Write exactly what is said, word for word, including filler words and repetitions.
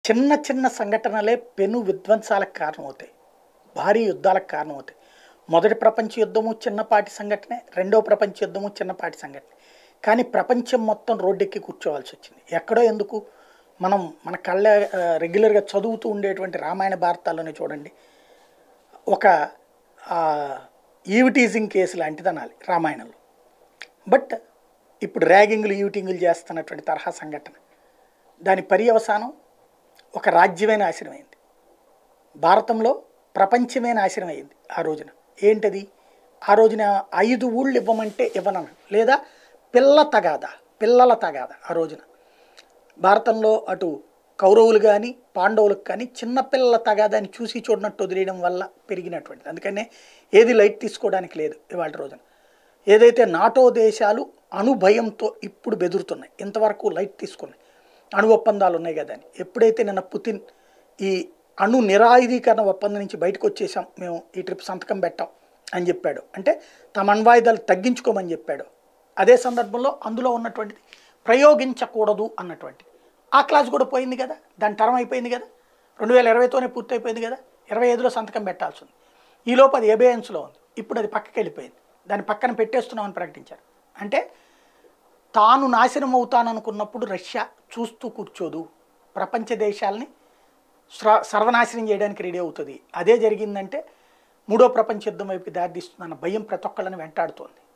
చిన్న చిన్న సంఘటనలే పెను విధ్వంసాలకు కారణమవుతాయి. భారీ యుద్ధాలకు కారణమవుతాయి. మొదటి ప్రపంచ యుద్ధము చిన్నపాటి సంఘటనే, రెండో ప్రపంచ యుద్ధము చిన్నపాటి సంఘటనే. కానీ ప్రపంచం మొత్తం రోడ్డెక్కి కూర్చోవాల్సి వచ్చింది. ఎక్కడో ఎందుకు మనం మన కళ్ళ ఆహ్, రెగ్యులర్‌గా చదువుతూ ఉండేటువంటి రామాయణ భారతాల్లోనే చూడండి. ఒక ఆహ్, ఈవ్ టీజింగ్ కేసు లాంటిదనాలి రామాయణంలో. బట్ ఇప్పుడు ర్యాగింగ్‌లు, ఈవిటింగులు చేస్తున్నటువంటి తరహా సంఘటన. దాని పర్యవసానం ఒక రాజ్యమే నాశనమైంది. భారతంలో ప్రపంచమే నాశనమైంది ఆ రోజున. ఏంటది? ఆ రోజున ఐదు ఊళ్ళు ఇవ్వమంటే ఇవ్వనన్నాడు. లేదా పిల్ల తగాదా, పిల్లల తగాదా ఆ రోజున. భారతంలో అటు కౌరవులు కానీ, పాండవులకు కానీ చిన్న పిల్లల తగాదాని చూసి చూడనట్టు వదిలేయడం వల్ల పెరిగినటువంటిది. అందుకనే ఏది లైట్ తీసుకోవడానికి లేదు ఇవాళ రోజున. ఏదైతే నాటో దేశాలు అణుభయంతో ఇప్పుడు బెదురుతున్నాయి, ఇంతవరకు లైట్ తీసుకున్నాయి. అణు ఒప్పందాలు ఉన్నాయి కదా అని. ఎప్పుడైతే నిన్న పుతిన్ ఈ అణు నిరాయుధీకరణ ఒప్పందం నుంచి బయటకు వచ్చేసాం, మేము ఈ ట్రిప్ సంతకం పెట్టాం అని చెప్పాడు, అంటే తమ అణ్వాయుధాలు తగ్గించుకోమని చెప్పాడు. అదే సందర్భంలో అందులో ఉన్నటువంటిది ప్రయోగించకూడదు అన్నటువంటిది ఆ క్లాస్ కూడా పోయింది కదా, దాని టర్మ్ అయిపోయింది కదా, రెండు వేల ఇరవైతోనే పూర్తి అయిపోయింది కదా, ఇరవై ఐదులో సంతకం పెట్టాల్సి ఉంది. ఈలోపు అది ఎబేయన్స్లో ఉంది, ఇప్పుడు అది పక్కకి వెళ్ళిపోయింది, దాన్ని పక్కన పెట్టేస్తున్నామని ప్రకటించారు. అంటే తాను నాశనం అవుతాననుకున్నప్పుడు రష్యా చూస్తూ కూర్చోదు, ప్రపంచ దేశాలని స్ర సర్వనాశనం చేయడానికి రెడీ అవుతుంది. అదే జరిగిందంటే మూడో ప్రపంచ యుద్ధం వైపు దారితీస్తుందన్న భయం ప్రతి ఒక్కళ్ళని వెంటాడుతోంది.